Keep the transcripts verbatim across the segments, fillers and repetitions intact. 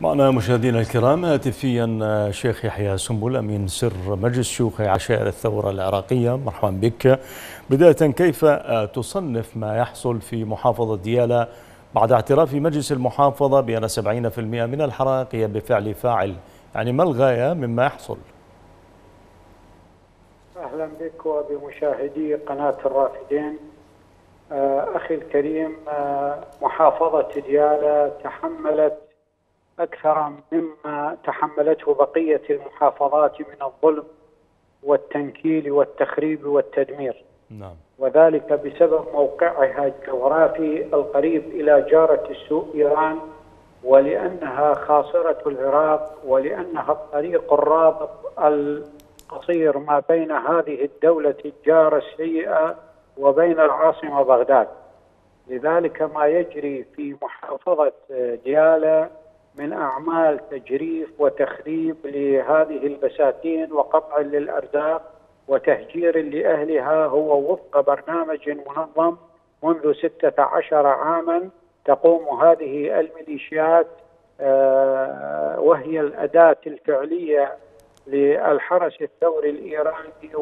معنا مشاهدينا الكرام هاتفيا شيخ يحيى سنبل أمين سر مجلس شيوخ عشائر الثورة العراقية، مرحبا بك. بداية، كيف تصنف ما يحصل في محافظة ديالى بعد اعتراف مجلس المحافظة بأن سبعين بالمئة من الحرائق هي بفعل فاعل؟ يعني ما الغاية مما يحصل؟ أهلا بك وبمشاهدي قناة الرافدين. أخي الكريم، محافظة ديالى تحملت أكثر مما تحملته بقية المحافظات من الظلم والتنكيل والتخريب والتدمير. نعم. وذلك بسبب موقعها الجغرافي القريب إلى جارة السوء إيران، ولأنها خاصرة العراق، ولأنها الطريق الرابط القصير ما بين هذه الدولة الجارة السيئة وبين العاصمة بغداد. لذلك ما يجري في محافظة ديالى من أعمال تجريف وتخريب لهذه البساتين وقطع للأرزاق وتهجير لأهلها هو وفق برنامج منظم منذ ستة عشر عاما تقوم هذه الميليشيات وهي الأداة الفعلية للحرس الثوري الإيراني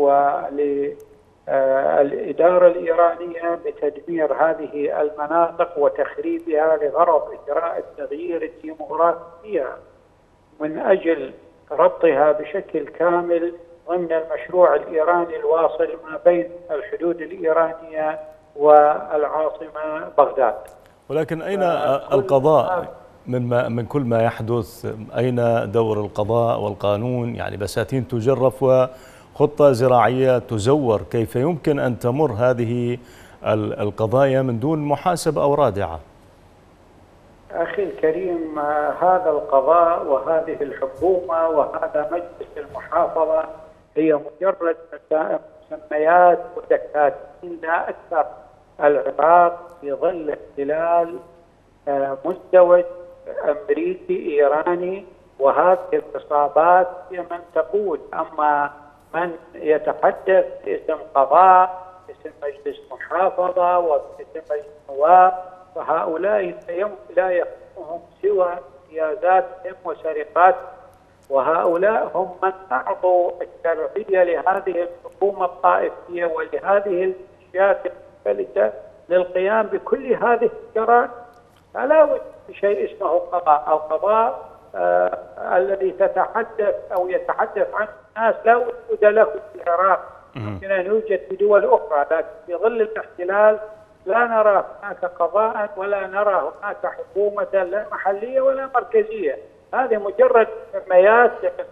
وللإدارة الإيرانية بتدمير هذه المناطق وتخريبها لغرض إجراء التغيير الديمقراطي فيها من أجل ربطها بشكل كامل ضمن المشروع الإيراني الواصل ما بين الحدود الإيرانية والعاصمة بغداد. ولكن أين القضاء من ما من كل ما يحدث؟ أين دور القضاء والقانون؟ يعني بساتين تجرف وخطة زراعية تزور، كيف يمكن أن تمر هذه القضايا من دون محاسبة أو رادعة؟ أخي الكريم، هذا القضاء وهذه الحكومة وهذا مجلس المحافظة هي مجرد مسميات ودكاتين لا أكثر. العراق في ظل احتلال مزدوج أمريكي إيراني، وهذه العصابات هي من تقود. أما من يتحدث باسم قضاء، باسم مجلس محافظة وباسم مجلس نواب، فهؤلاء لا يخصهم سوى امتيازاتهم وسرقاتهم، وهؤلاء هم من أعطوا الشرعية لهذه الحكومة الطائفية ولهذه الميليشيات المختلفة للقيام بكل هذه الجرائم. فلا وجد شيء اسمه قضاء أو قضاء آه الذي تتحدث أو يتحدث عنه الناس لا وجود له في العراق. يمكن أن يوجد في دول أخرى، لكن في ظل الاحتلال لا نرى هناك قضاء ولا نرى هناك حكومة لا محلية ولا مركزية. هذه مجرد مسميات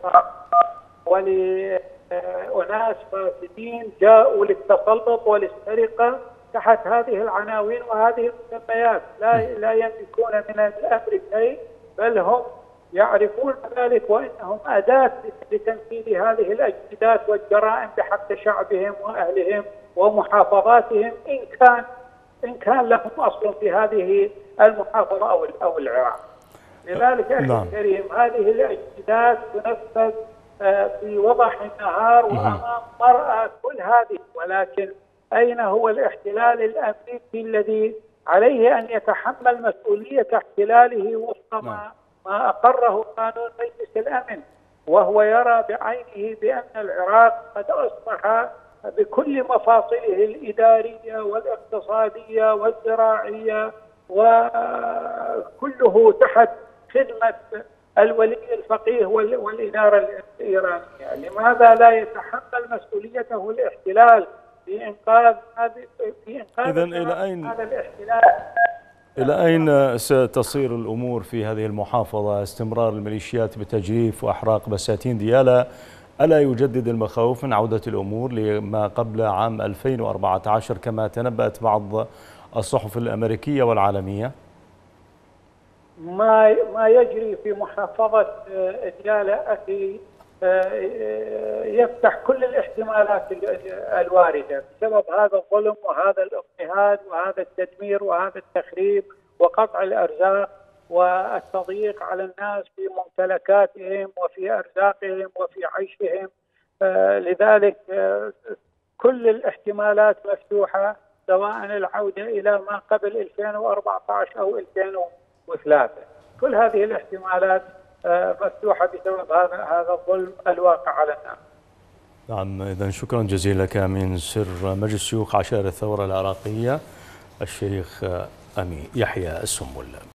ولأناس فاسدين جاءوا للتسلط وللسرقة تحت هذه العناوين وهذه المسميات. لا لا يملكون من الأمر شيء، بل هم يعرفون ذلك وإنهم أداة لتنفيذ هذه الأجسادات والجرائم بحق شعبهم وأهلهم ومحافظاتهم، إن كان إن كان لهم أصل في هذه المحافظة أو أو العراق. لذلك أخي نعم. الكريم، هذه الأجسادات تنفذ في وضح النهار وأمام مرأى كل هذه، ولكن أين هو الاحتلال الأمريكي الذي عليه أن يتحمل مسؤولية احتلاله وفق ما ما أقره قانون مجلس الأمن، وهو يرى بعينه بأن العراق قد أصبح بكل مفاصله الإدارية والاقتصادية والزراعية وكله تحت خدمة الولي الفقيه والإدارة الإيرانية. لماذا لا يتحمل مسؤوليته الاحتلال في إنقاذ هذه في إنقاذ إذن إلى أين هذا الاحتلال؟ إلى أين ستصير الأمور في هذه المحافظة؟ استمرار الميليشيات بتجريف وأحراق بساتين ديالى ألا يجدد المخاوف من عودة الأمور لما قبل عام ألفين وأربعة عشر كما تنبأت بعض الصحف الأمريكية والعالمية؟ ما ما يجري في محافظة ديالى أخي يفتح كل الاحتمالات الواردة بسبب هذا الظلم وهذا الاضطهاد وهذا التدمير وهذا التخريب وقطع الأرزاق والتضييق على الناس في ممتلكاتهم وفي أرزاقهم وفي عيشهم. لذلك كل الاحتمالات مفتوحة، سواء العودة إلى ما قبل ألفين وأربعة عشر أو ألفين وثلاثة. كل هذه الاحتمالات مفتوحة بسبب هذا هذا الظلم الواقع على الناس. نعم، إذا شكرا جزيلا لك أمين سر مجلس شيوخ عشائر الثورة العراقية الشيخ أمين يحيى السنبل.